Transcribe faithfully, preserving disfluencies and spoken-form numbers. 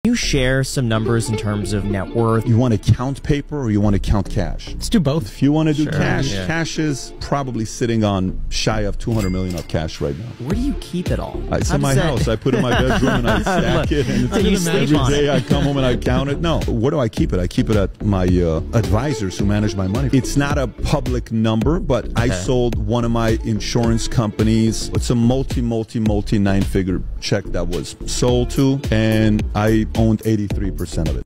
you share some numbers in terms of net worth? You want to count paper or you want to count cash? Let's do both. If you want to do Sure, cash, yeah. cash is probably sitting on shy of two hundred million of cash right now. Where do you keep it all? Uh, It's How in my does that- house. I put it in my bedroom and I stack it. And So you it's, sleep every on day it. I come home and I count it. No. Where do I keep it? I keep it at my uh, advisors who manage my money. It's not a public number, but I sold one of my insurance companies. It's a multi, multi, multi nine-figure check that was sold to, and I owned eighty-three percent of it.